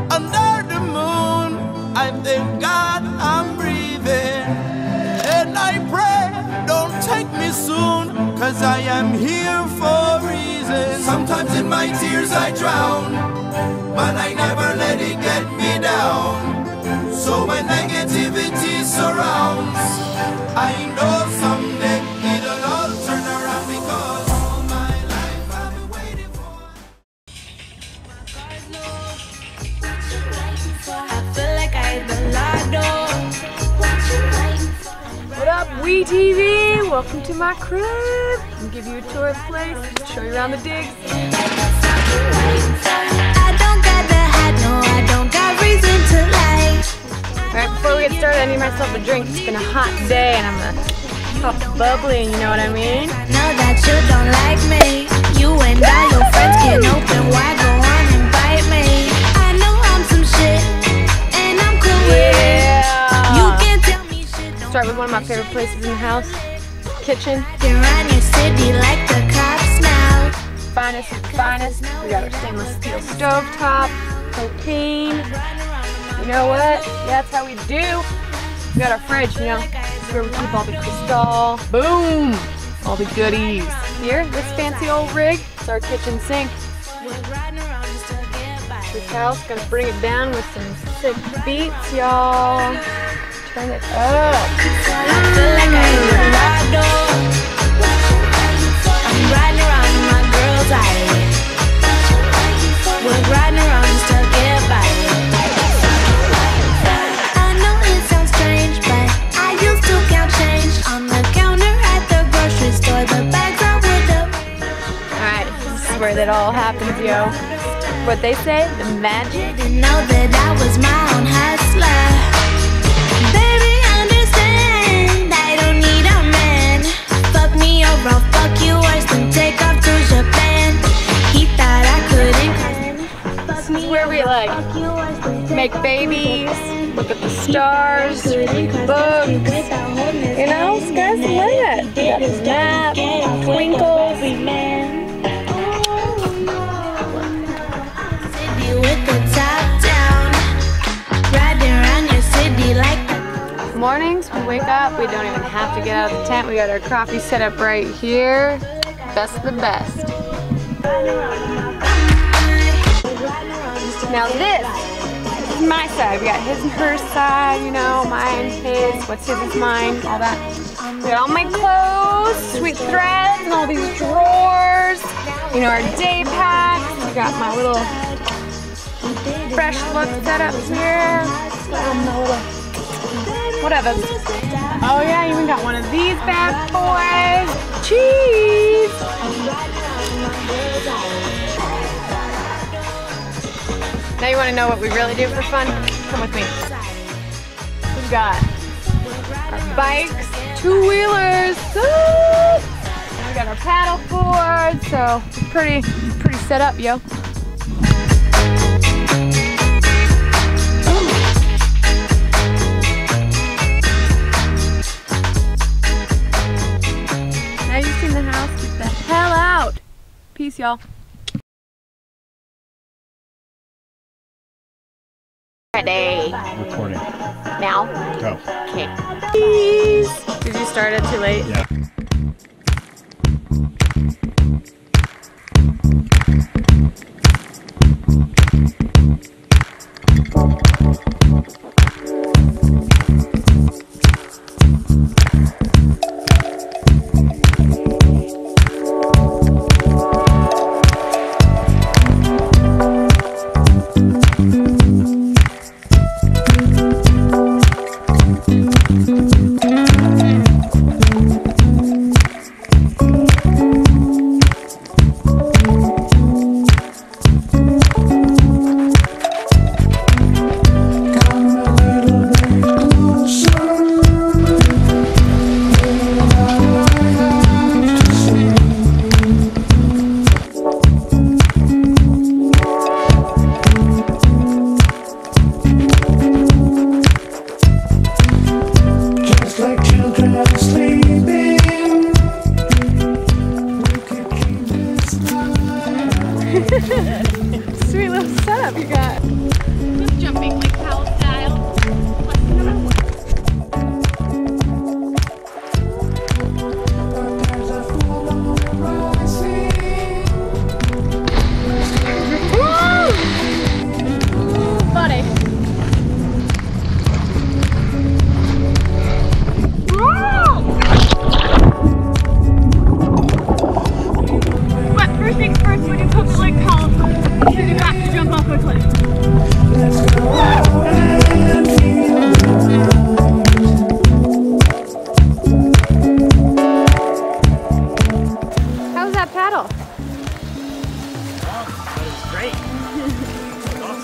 under the moon. I thank God I'm breathing, and I pray don't take me soon, 'cause I am here for a reason. Sometimes in my tears I drown, but I never let it get me down. So when negativity surrounds, I know someday it'll all turn around, because all my life I've been waiting for. I feel like I hit the lotto. What up, WeTV? Welcome to my crib. I'll give you a tour of the place, show you around the digs. I don't got the hat, no, I don't got reason to lie. Alright, before we get started, I need myself a drink. It's been a hot day and I'm gonna pop bubbly, you know what I mean? Know that you don't like me. You and all your friends can open wide, go on and bite me. I know I'm some shit, and I'm cool with it. You can't tell me shit. Don't Start with one of my favorite places in the house, kitchen. run your city like the cops now. Finest of the finest. We got our stainless steel stove top, propane. You know what? Yeah, that's how we do. We got our fridge, you know, where we keep all the crystal. Boom! All the goodies. Here, this fancy old rig, it's our kitchen sink. This house, gonna bring it down with some sick beats, y'all. Turn it up. I feel like I hit the lotto. I'm riding around in my girl's island. We're riding around just to get by. I know it sounds strange, but I used to count change on the counter at the grocery store. The bags are with the. Alright, this is where that all happens, yo. What they say, the magic. Didn't know that I was my own hustler. Baby, understand, I don't need a man. Fuck me over, I'll fuck you worse than take off to Japan. He thought I couldn't. This is where we like make babies, look at the stars, read books. You know, sky's the limit. We got this map, twinkles. City with the top down. Riding around your city like Mornings, we wake up, we don't even have to get out of the tent. We got our coffee set up right here. Best of the best. Now this is my side. We got his and her side, you know, mine, his, what's his is mine, all that. We got all my clothes, sweet threads, and all these drawers. You know, our day packs. We got my little fresh look set up here. My little whatever. Oh yeah, I even got one of these bad boys. Cheese! Now you want to know what we really do for fun? Come with me. We've got our bikes, two-wheelers. And we got our paddle boards, so pretty set up, yo. Now you've seen the house, get the hell out. Peace, y'all. Ready. Recording. Now. Go. Okay. Peace. Did you start it too late? Yeah. Sweet little setup. have you got? Just jumping like cow style. Lesson number 1. How's that paddle? Oh, that was great. That was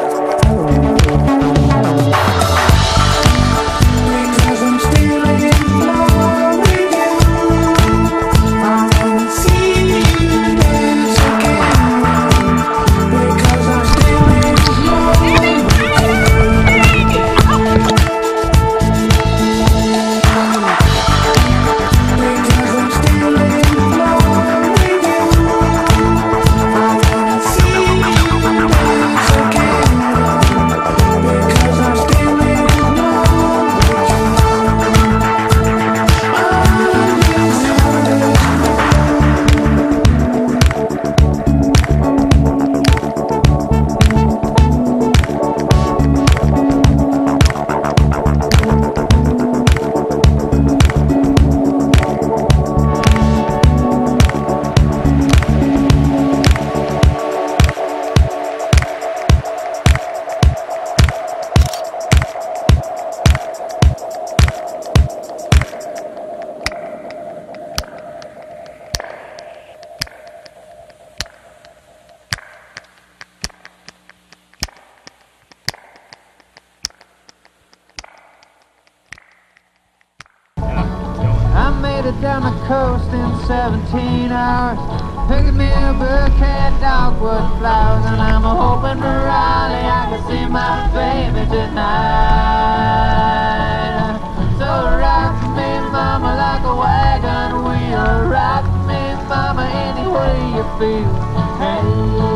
Because I'm still in headed down the coast in 17 hours. Picking me a bouquet of dogwood flowers, and I'm hoping for Raleigh I can see my baby tonight. So rock me, mama, like a wagon wheel. Rock me, mama, any way you feel. Hey.